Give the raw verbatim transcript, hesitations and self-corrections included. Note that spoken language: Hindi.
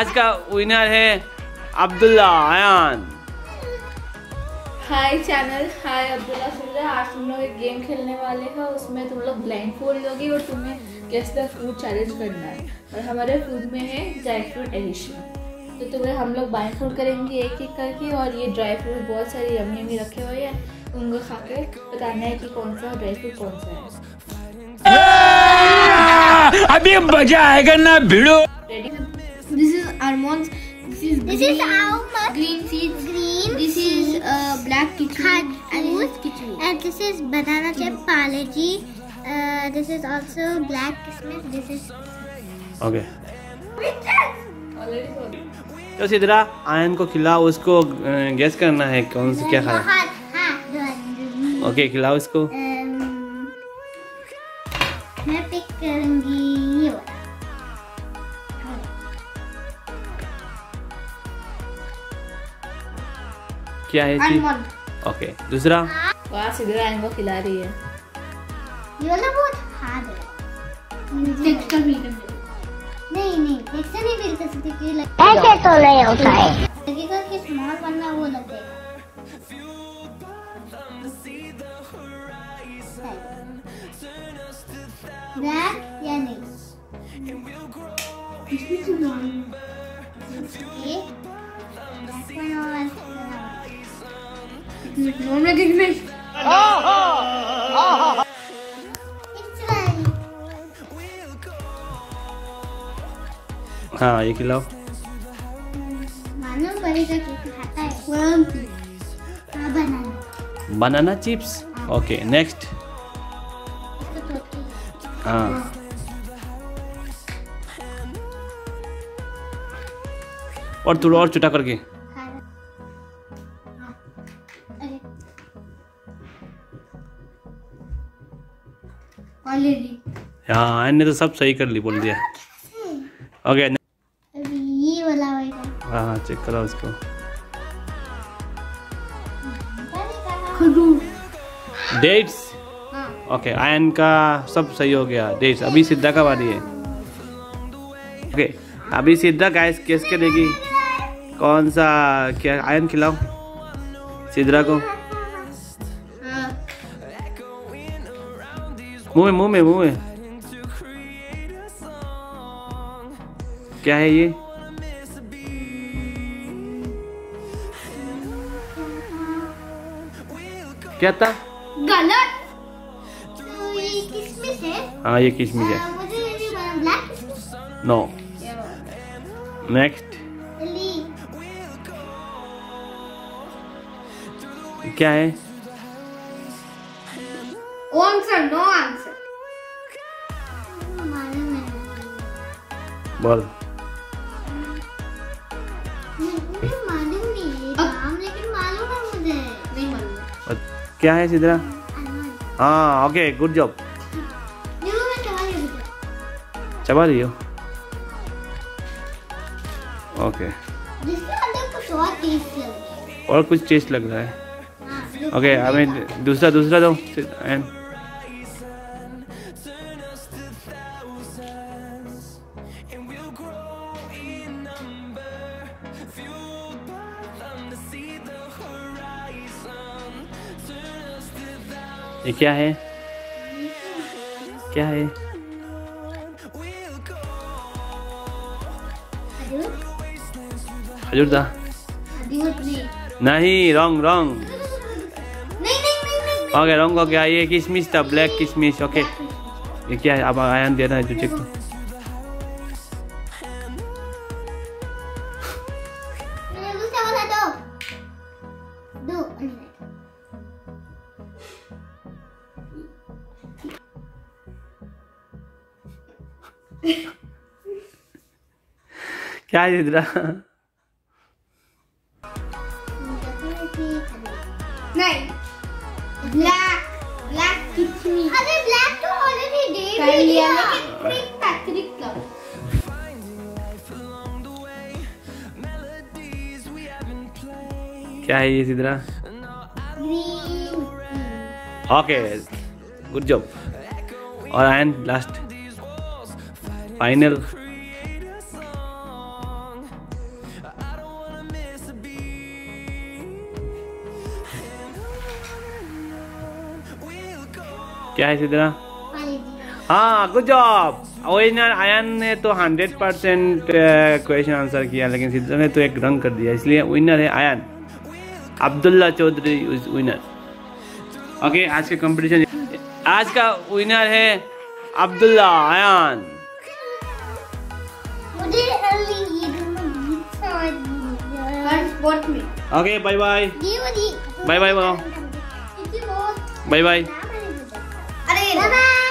आज का विनर है Abdullah Ayaan. Hi channel, hi Abdullah सुन रहे। आज तुम लोग एक गेम खेलने वाले हैं, उसमें तुम लोग ब्लाइंड फोल्ड होगी और तुम्हें गेस द फ्रूट चैलेंज करना है। और हमारे फूड में है ड्राई फ्रूट एडिशन, तो तुम्हें हम लोग ब्लाइंड फोल्ड करेंगे एक एक करके। और ये ड्राई फ्रूट बहुत सारे यमी यमी रखे हुए हैं, उनको खा के बताना है कि कौन सा ड्राई फ्रूट कौन सा है। अभी मजा आएगा ना भिड़ो। This is almonds, this is this green, is almond, green seeds, green this is uh, black kichmi, and this is kichmi, and this is banana chip Parle-G. Uh, this is also black kismis. This is okay already तो सिद्रा आयन को खिलाओ, उसको गेस करना है कौन सा क्या खाया। हाँ हाँ। ओके खिलाओ इसको। मैं पिक करूंगी ये वाला। क्या है चीज? ओके दूसरा। वाह सिद्रा इनको खिला रही है। ये वाला बहुत हार्ड है। टेक्सचर भी नहीं नहीं नहीं टेक्सचर नहीं मिल सकती क्योंकि ऐसे तो नहीं होता है। लगेगा कि स्मॉल बनना वो लगेगा। ब्लैक या नहीं? किसमें से डाल? ये ब्लैक वन और नॉन में किसमें? हाँ ये खिलाओ। मानो बड़ी का केक खाता है। Banana banana chips. Okay next. हाँ और थोड़ा और छोटा करके। ऑलरेडी हाँ आयन ने तो सब सही कर ली, बोल दिया। ओके अभी ये वाला होगा। हाँ हाँ चेक करो उसको। खजूर, डेट्स। ओके आयन का सब सही हो गया। डेट्स। अभी सिद्धा का बारी है। ओके अभी सिद्धा गैस केस के देगी कौन सा क्या। आयन खिलाओ सिद्धा को। मुंह में मुंह में मुंह में क्या है ये? क्या था? गलत। तो ये किसमिस है? हाँ ये किशमिश है। आ, मुझे ये बना ब्लैक किसमिस। नो। नेक्स्ट क्या है? Answer no answer. मालूम है। बोल। मुझे मालूम नहीं है नाम, लेकिन मालूम है मुझे। नहीं मालूम। क्या है सिद्रा? अलमंड। हाँ ओके गुड जॉब। देखो मैं चबा रही हूँ। चबा रही हो? ओके जिसके अंदर कुछ और टेस्ट लग रहा है। और कुछ टेस्ट लग रहा है। हाँ, ओके हमें दूसरा दूसरा दो। एंड ये क्या है? क्या है? खजूर? खजूर था? खजूर नहीं। नहीं रॉन्ग रॉन्ग। नहीं नहीं नहीं नहीं। ओके रॉन्ग हो गया। ये किशमिश था, ब्लैक किशमिश। ओके ये क्या है? अब आयन दे रहा है जो चेक। मुझे दूसरा वाला दो। दो। क्या है इधर? नहीं ब्लैक ब्लैक किचमी। अरे ब्लैक तो ऑलरेडी दे कर लिया, लेकिन पिंक पैट्रिक का। क्या है ये Sidra? Green. Okay good job. और आयन लास्ट फाइनल। क्या है सिद्धरा? हाँ, गुड जॉब। विनर आयन ने तो हंड्रेड परसेंट क्वेश्चन आंसर किया, लेकिन सिद्धरा ने तो एक रंग कर दिया, इसलिए विनर है Ayaan. Abdullah Chaudhary is winner. Okay, आज के कंपटीशन, आज का विनर है Abdullah Ayaan. Okay, bye bye bye bye बोलो, बाय बाय। अरे